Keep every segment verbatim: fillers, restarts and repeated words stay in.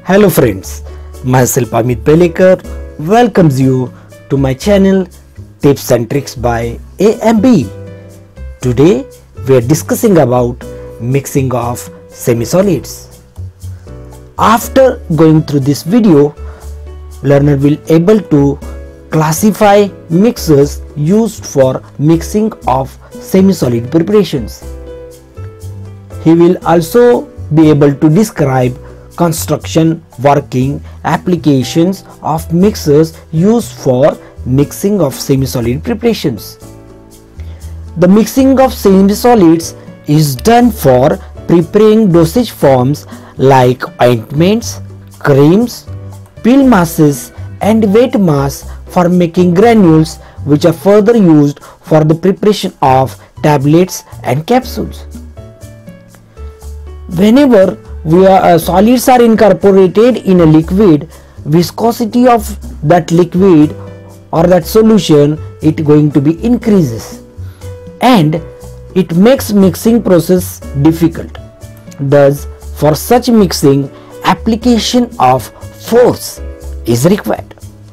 Hello friends, myself Amit Pelekar welcomes you to my channel Tips and Tricks by A M B. Today we are discussing about mixing of semisolids. After going through this video, learner will able to classify mixers used for mixing of semisolid preparations. He will also be able to describe construction, working, applications of mixers used for mixing of semisolid preparations. The mixing of semisolids is done for preparing dosage forms like ointments, creams, pill masses and weight mass for making granules, which are further used for the preparation of tablets and capsules. Whenever we are, uh, solids are incorporated in a liquid, viscosity of that liquid or that solution it going to be increases, and it makes mixing process difficult. Thus, for such mixing, application of force is required.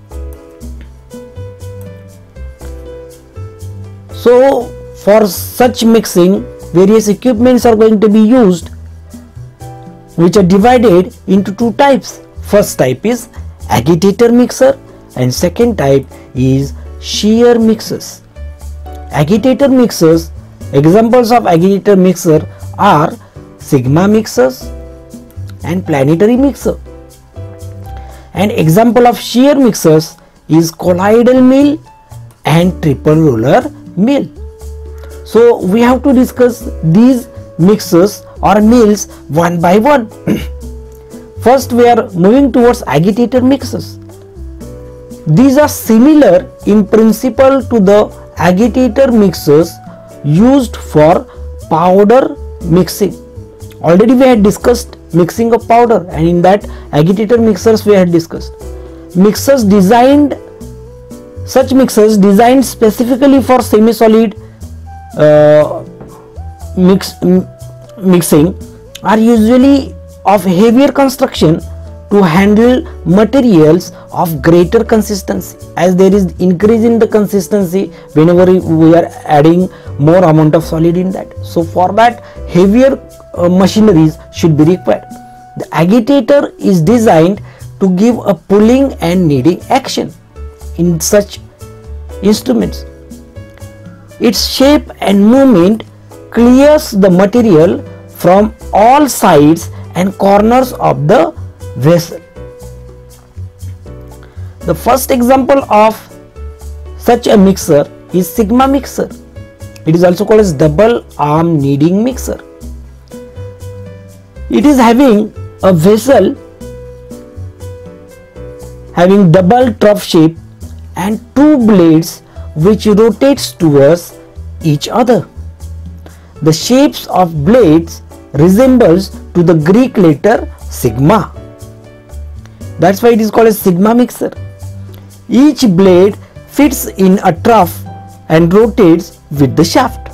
So, for such mixing, various equipments are going to be used, which are divided into two types. First type is agitator mixer and second type is shear mixers. Agitator mixers, examples of agitator mixer are sigma mixers and planetary mixer. An example of shear mixers is colloidal mill and triple roller mill. So we have to discuss these mixers or mills one by one. First, we are moving towards agitator mixers. These are similar in principle to the agitator mixers used for powder mixing. Already we had discussed mixing of powder, and in that agitator mixers we had discussed. Mixers designed, such mixers designed specifically for semi-solid uh, mix mixing are usually of heavier construction to handle materials of greater consistency, as there is increase in the consistency whenever we are adding more amount of solid in that. So for that, heavier uh, machineries should be required. The agitator is designed to give a pulling and kneading action in such instruments. Its shape and movement clears the material from all sides and corners of the vessel. The first example of such a mixer is sigma mixer. It is also called as double arm kneading mixer. It is having a vessel having double trough shape and two blades which rotates towards each other. The shapes of blades resembles to the Greek letter sigma. That's why it is called a sigma mixer. Each blade fits in a trough and rotates with the shaft.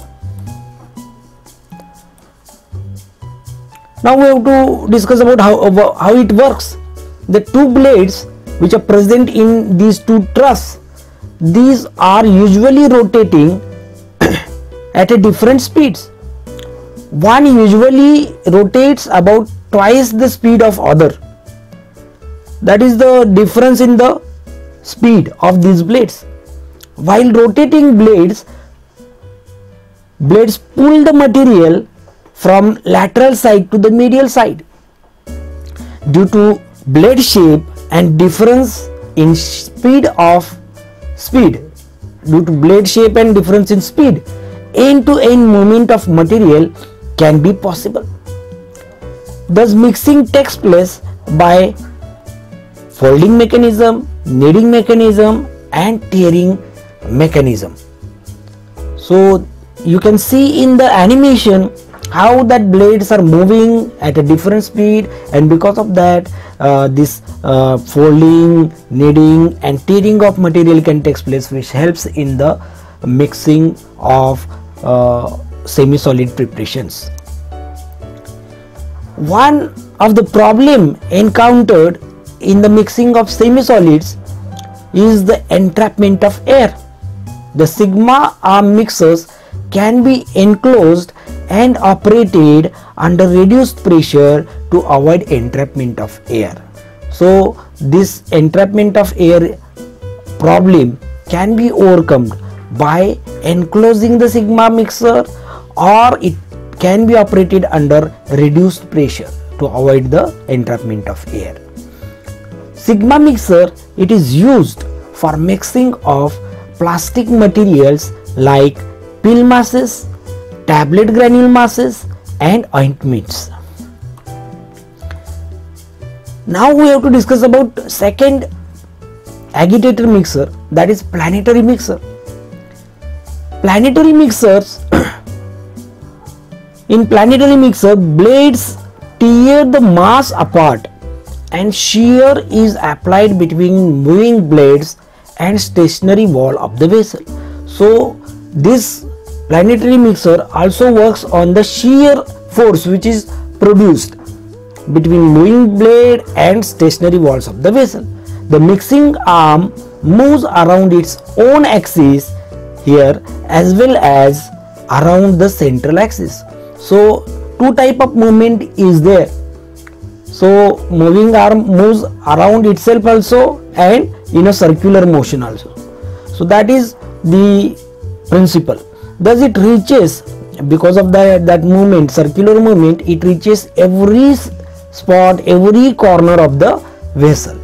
Now we have to discuss about how, about how it works. The two blades which are present in these two troughs, these are usually rotating at a different speeds. One usually rotates about twice the speed of other. That is the difference in the speed of these blades. While rotating blades, blades pull the material from lateral side to the medial side. Due to blade shape and difference in speed of speed, due to blade shape and difference in speed, end-to-end movement of material can be possible. Thus, mixing takes place by folding mechanism, kneading mechanism and tearing mechanism. So you can see in the animation how that blades are moving at a different speed, and because of that uh, this uh, folding, kneading and tearing of material can take place, which helps in the mixing of uh, semi-solid preparations. one of the problem encountered in the mixing of semisolids is the entrapment of air. The sigma arm mixers can be enclosed and operated under reduced pressure to avoid entrapment of air. So this entrapment of air problem can be overcome by enclosing the sigma mixer, or it can be operated under reduced pressure to avoid the entrapment of air. Sigma mixer, it is used for mixing of plastic materials like pill masses, tablet granule masses and ointments. Now we have to discuss about second agitator mixer, that is planetary mixer. Planetary mixers in planetary mixer, blades tear the mass apart and shear is applied between moving blades and stationary wall of the vessel. So this planetary mixer also works on the shear force which is produced between moving blade and stationary walls of the vessel. The mixing arm moves around its own axis here as well as around the central axis. So two type of movement is there. So moving arm moves around itself also and in a circular motion also. So that is the principle. Thus it reaches, because of that, that movement, circular movement, it reaches every spot, every corner of the vessel.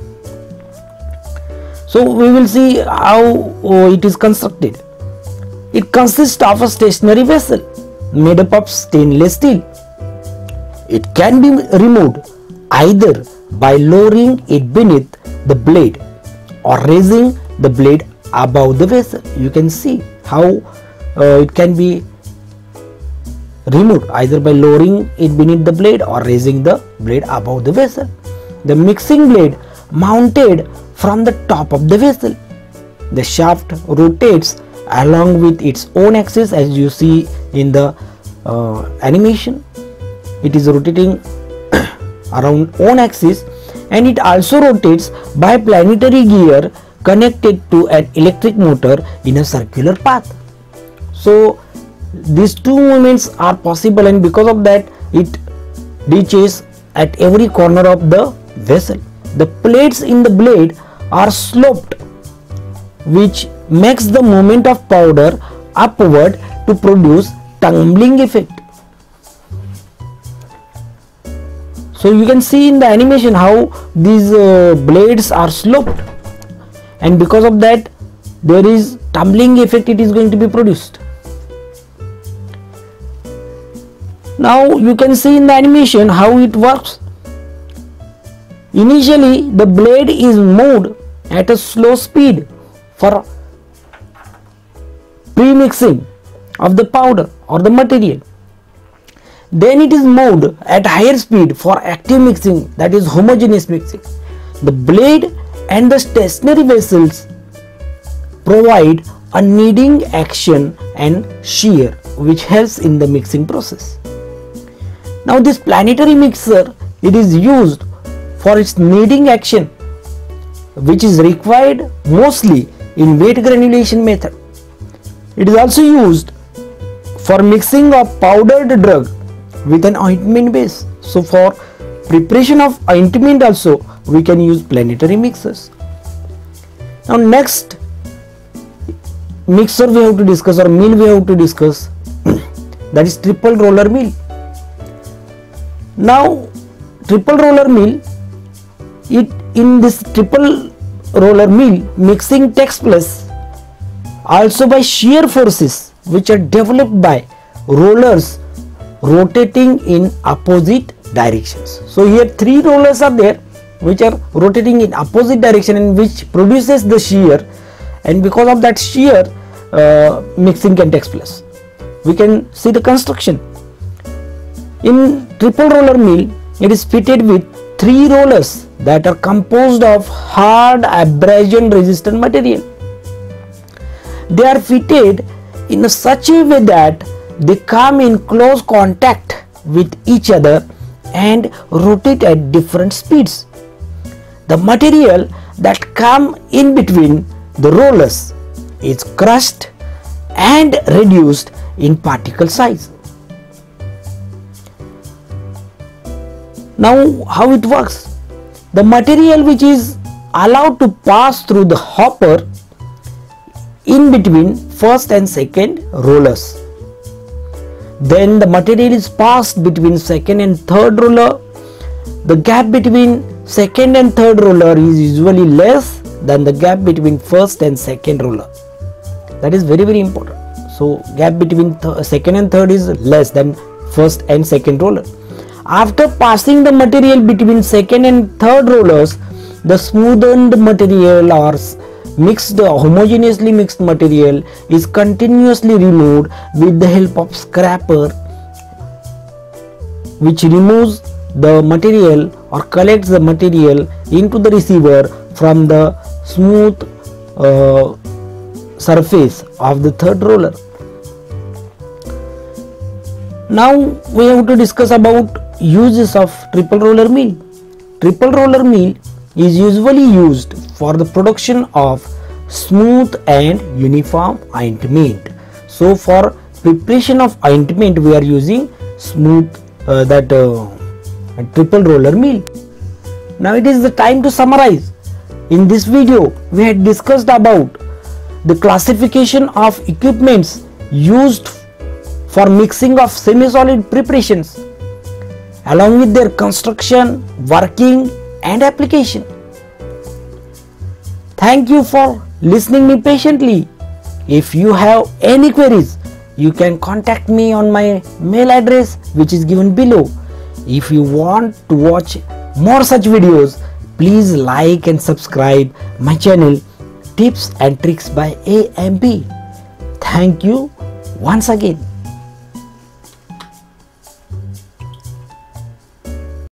So we will see how oh, it is constructed. It consists of a stationary vessel made up of stainless steel. It can be removed either by lowering it beneath the blade or raising the blade above the vessel. You can see how uh, it can be removed either by lowering it beneath the blade or raising the blade above the vessel. The mixing blade mounted from the top of the vessel. The shaft rotates along with its own axis, as you see in the uh, animation. It is rotating around own axis, and it also rotates by planetary gear connected to an electric motor in a circular path. So these two movements are possible, and because of that it reaches at every corner of the vessel. The plates in the blade are sloped, which makes the movement of powder upward to produce tumbling effect. So you can see in the animation how these uh, blades are sloped, and because of that there is tumbling effect, it is going to be produced. Now you can see in the animation how it works. Initially the blade is moved at a slow speed for pre-mixing of the powder or the material. Then it is moved at higher speed for active mixing, that is homogeneous mixing. The blade and the stationary vessels provide a kneading action and shear which helps in the mixing process. Now this planetary mixer, it is used for its kneading action, which is required mostly in wet granulation method. It is also used for mixing of powdered drug with an ointment base. So for preparation of ointment also we can use planetary mixers. Now next mixer we have to discuss, or mill we have to discuss, that is triple roller mill. Now triple roller mill, it in this triple roller mill mixing takes place also by shear forces which are developed by rollers rotating in opposite directions. So here three rollers are there which are rotating in opposite direction and which produces the shear, and because of that shear uh, mixing can take place. We can see the construction. In triple roller mill, it is fitted with three rollers that are composed of hard abrasion resistant material. They are fitted in such a way that they come in close contact with each other and rotate at different speeds. The material that come in between the rollers is crushed and reduced in particle size. Now how it works? The material which is allowed to pass through the hopper in between first and second rollers. Then the material is passed between second and third roller. The gap between second and third roller is usually less than the gap between first and second roller. That is very very important. So gap between th- second and third is less than first and second roller. After passing the material between second and third rollers, the smoothened material or mixed homogeneously mixed material is continuously removed with the help of scraper, which removes the material or collects the material into the receiver from the smooth uh, surface of the third roller. Now we have to discuss about uses of triple roller mill. Triple roller mill is usually used for the production of smooth and uniform ointment. So for preparation of ointment we are using smooth uh, that uh, triple roller mill. Now it is the time to summarize. In this video we had discussed about the classification of equipments used for mixing of semi-solid preparations, along with their construction, working and application. Thank you for listening me patiently. If you have any queries, you can contact me on my mail address which is given below. If you want to watch more such videos, please like and subscribe my channel Tips and Tricks by A M B. Thank you once again.